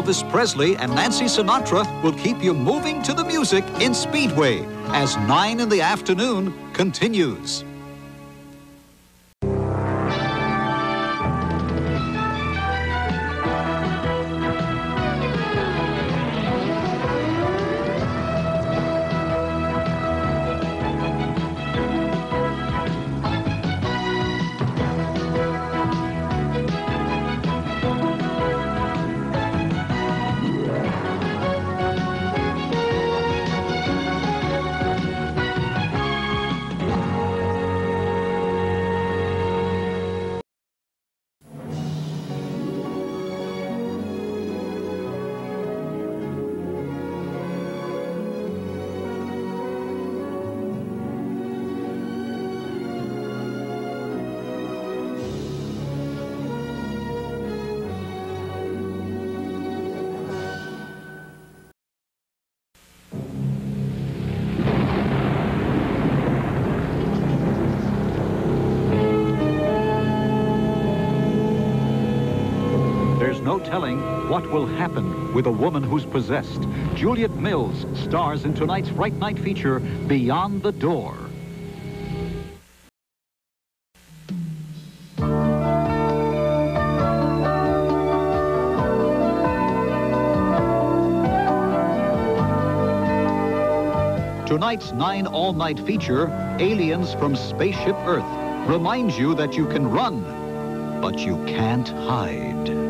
Elvis Presley and Nancy Sinatra will keep you moving to the music in Speedway as 9 in the afternoon continues. No telling what will happen with a woman who's possessed. Juliet Mills stars in tonight's Fright Night feature, Beyond the Door. Tonight's 9 all-night feature, Aliens from Spaceship Earth, reminds you that you can run, but you can't hide.